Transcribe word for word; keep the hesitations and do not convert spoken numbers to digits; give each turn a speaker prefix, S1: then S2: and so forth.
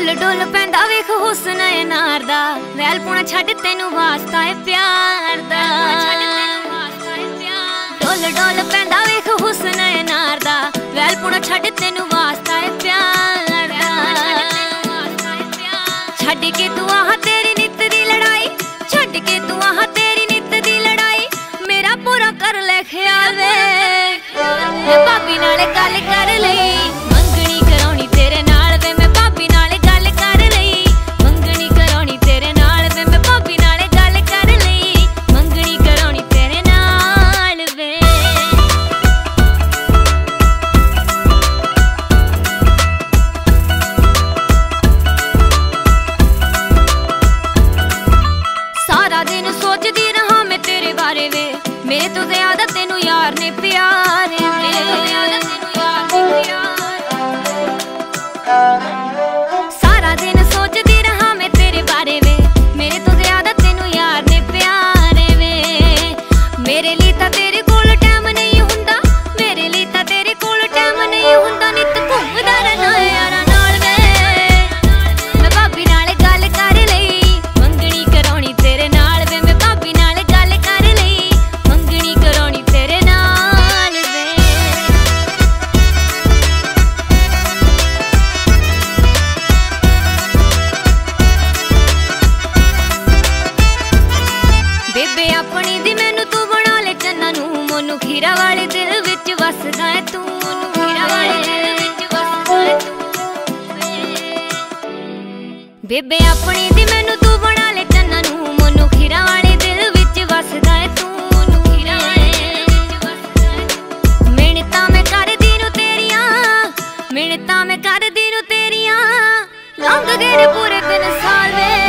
S1: डोल डोल पैंदा वेख हुस्न ए नार दा, वैल पुणा छड्ड तेनू वास्ता है प्यार दा। डोल डोल पैंदा वेख हुस्न ए नार दा, वैल पुणा छड्ड तेनू वास्ता है प्यार दा। छड्ड के तू आह तेरी नित दी लड़ाई, छड्ड के तू आह तेरी नित दी लड़ाई, मेरा पूरा कर ले ख्याल वे। भाभी नाल गल कर लई, मंगनी कराउणी तेरे नाल वे, मैं भाभी नाल गल कर लई। मंगनी कराउणी तेरे नाल वे, मैं भाभी नाल गल कर लई। मंगनी कराउणी तेरे नाल वे। सारा दिन सोचदी रहा मैं तेरे बारे वे, मेरे तो ज्यादा तेनू यार ने प्यार वे। सारा दिन सोचदी रहा मैं तेरे बारे वे, मेरे तो ज्यादा तेनू यार ने प्यार वे। मेरे लिए तां तेरे कोल टाइम नहीं हुंदा, मेरे लिए तां तेरे कोल टाइम नहीं हुंदा, नित घूमदा रहना यारां नाल वे। मैं भाभी नाल गल कर लई, मंगनी कराउणी तेरे नाल वे, मैं भाभी नाल गल कर लई। मंगनी कराउणी तेरे नाल वे। बेबे अपनी दी मैनू तू बना ले चन्ना नू, मोनू खीरा वाले दिल विच वसदा है तू। खीरा वाले दिल विच वसदा है तू। बेबे अपनी दी मैनू तू बना ले चन्ना नू, मोनू खीरा वाले दिल विच वसदा है तू। खीरा वाले दिल विच वसदा है तू। मिन्नतां मैं करदी नू तेरियां, मिन्नतां मैं करदी नू तेरियां, लंघ गए ने पूरे दिन साल वे।